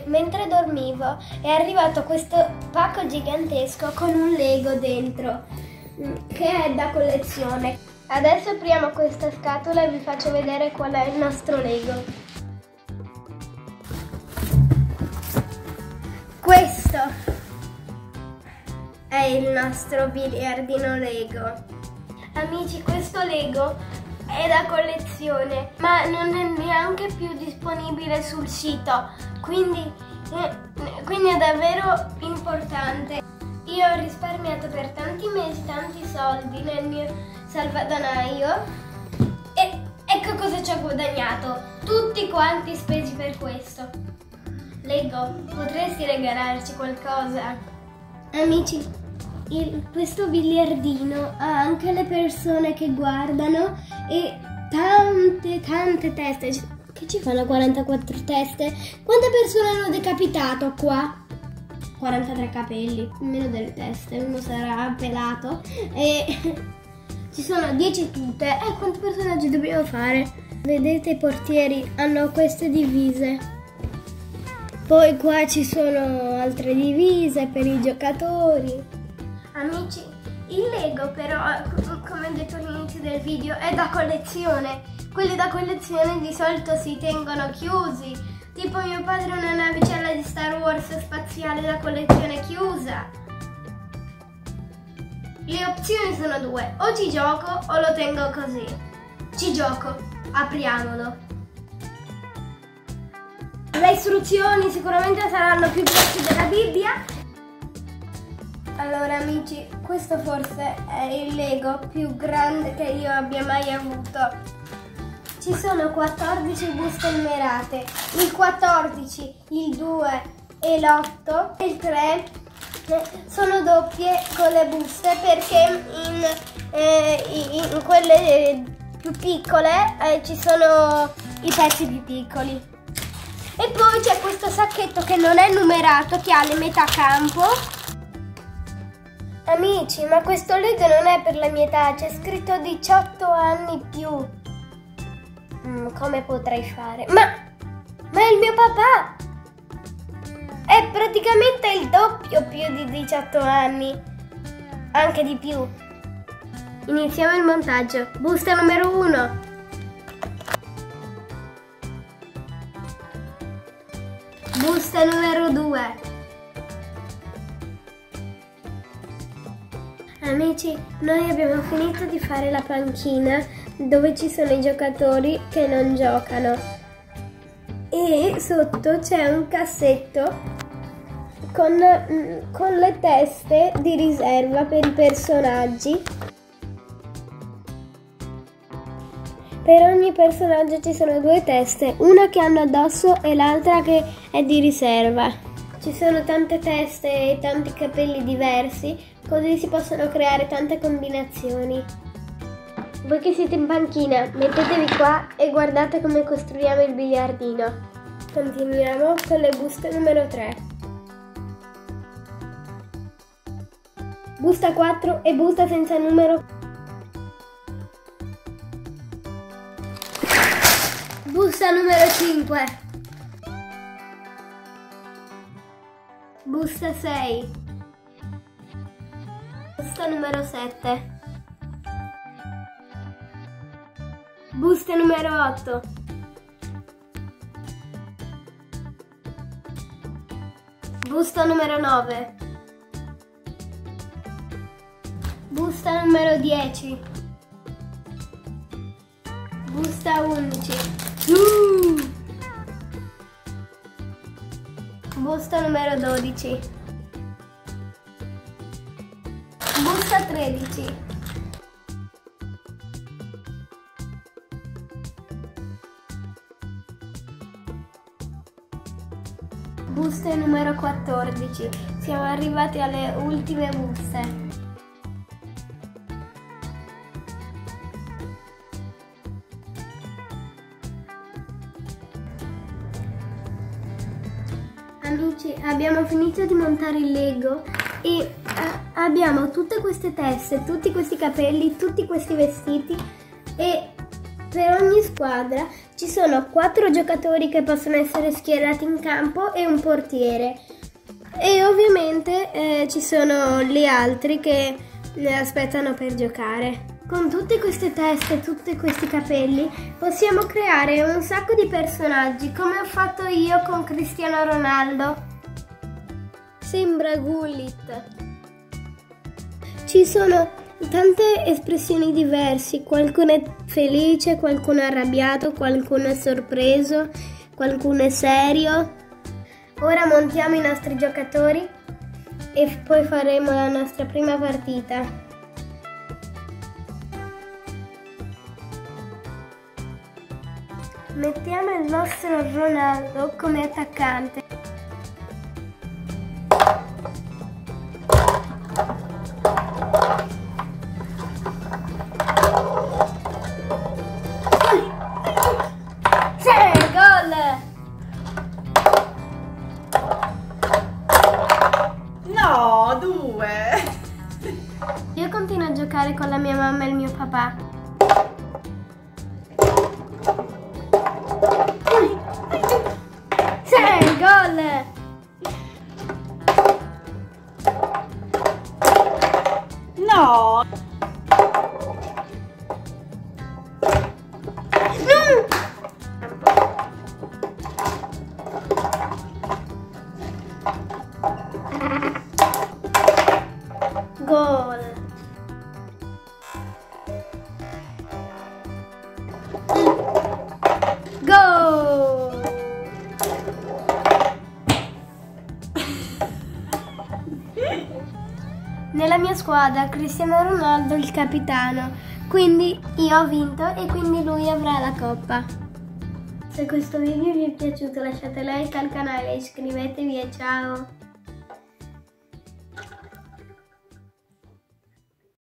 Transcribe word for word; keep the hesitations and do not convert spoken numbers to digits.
Amici, mentre dormivo è arrivato questo pacco gigantesco con un Lego dentro, che è da collezione. Adesso apriamo questa scatola e vi faccio vedere qual è il nostro Lego. Questo è il nostro biliardino Lego. Amici, questo Lego è da collezione, ma non è neanche più disponibile sul sito, quindi, eh, quindi è davvero importante. Io ho risparmiato per tanti mesi tanti soldi nel mio salvadanaio e ecco cosa ci ho guadagnato, tutti quanti spesi per questo. Lego, potresti regalarci qualcosa? Amici, il, questo biliardino ha anche le persone che guardano e tante tante teste. Che ci fanno quarantaquattro teste? Quante persone hanno decapitato qua? quarantatré capelli, meno delle teste, uno sarà pelato e ci sono dieci tute. E eh, quanti personaggi dobbiamo fare? Vedete, i portieri hanno queste divise. Poi qua ci sono altre divise per i giocatori. Amici, il Lego però, come ho detto all'inizio del video, è da collezione. Quelli da collezione di solito si tengono chiusi. Tipo mio padre ha una navicella di Star Wars spaziale da collezione chiusa. Le opzioni sono due, o ci gioco o lo tengo così. Ci gioco, apriamolo. Le istruzioni sicuramente saranno più grossi della Bibbia. Allora amici, questo forse è il Lego più grande che io abbia mai avuto. Ci sono quattordici buste numerate, il quattordici, il due e l'otto e il tre sono doppie con le buste perché in, eh, in quelle più piccole eh, ci sono i pezzi più piccoli. E poi c'è questo sacchetto che non è numerato, che ha le metà campo. Amici, ma questo Lego non è per la mia età, c'è scritto diciotto anni più. Mm, come potrei fare? Ma, ma è il mio papà! È praticamente il doppio più di diciotto anni. Anche di più. Iniziamo il montaggio. Busta numero uno. Busta numero due. Amici, noi abbiamo finito di fare la panchina dove ci sono i giocatori che non giocano e sotto c'è un cassetto con, con le teste di riserva per i personaggi. Per ogni personaggio ci sono due teste, una che hanno addosso e l'altra che è di riserva. Ci sono tante teste e tanti capelli diversi, così si possono creare tante combinazioni. Voi che siete in panchina, mettetevi qua e guardate come costruiamo il biliardino. Continuiamo con le buste numero tre. Busta quattro e busta senza numero. Busta numero cinque. Busta sei. Busta numero sette. Busta numero otto. Busta numero nove. Busta numero dieci. Busta undici. Uh! Busta numero dodici. Busta tredici. Buste numero quattordici. Siamo arrivati alle ultime buste. Amici, abbiamo finito di montare il Lego e eh, abbiamo tutte queste teste, tutti questi capelli, tutti questi vestiti e Per ogni squadra ci sono quattro giocatori che possono essere schierati in campo e un portiere. E ovviamente eh, ci sono gli altri che ne aspettano per giocare. Con tutte queste teste e tutti questi capelli possiamo creare un sacco di personaggi, come ho fatto io con Cristiano Ronaldo. Sembra Gullit. Ci sono tante espressioni diverse, qualcuno è felice, qualcuno è arrabbiato, qualcuno è sorpreso, qualcuno è serio. Ora montiamo i nostri giocatori e poi faremo la nostra prima partita. Mettiamo il nostro Ronaldo come attaccante. Sì, gol! No, due! Io continuo a giocare con la mia mamma e il mio papà. Sì, gol! No! Gol! Gol! Nella mia squadra Cristiano Ronaldo è il capitano, quindi io ho vinto e quindi lui avrà la coppa. Se questo video vi è piaciuto lasciate like al canale e iscrivetevi e ciao!